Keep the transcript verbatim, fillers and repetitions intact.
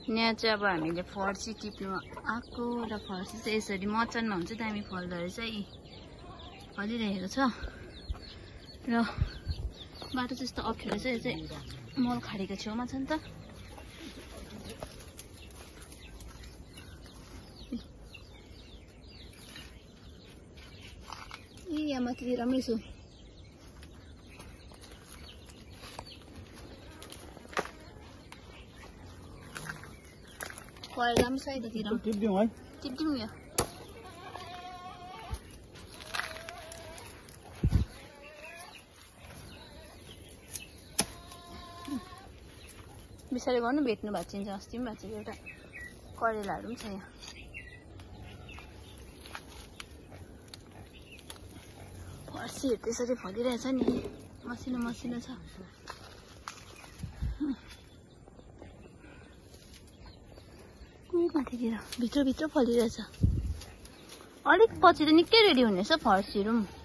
यहाँ चाहिँ अब हामीले फर्सी टिप्नु आएको र फर्सी चाहिँ यसरी मचानमा हुन्छ दामी फल्दो रहेछ यी फलिरहेको छ र बाटो त्यस्तो अप्ठ्यारो छ यो चाहिँ मल खाडीको छेउमा छ नि त यी यहाँ माथि राम्रै छु परेर पनि साइडतिर टिप्दिउँ है टिप्दिउँ यो बिस्तारै गर्नु भेट्नु भाँचिन्छ अस्ति पनि भाँचेको एउटा करेलाहरू पनि छ यहाँ फर्सीहरू त्यसरी फलिरहेछ नि मसिनो मसिनो छ माथितिर भित्र भित्र फलिरहेछ अलिक पछि त निकै रेडी हुनेछ फर्सीहरू पनि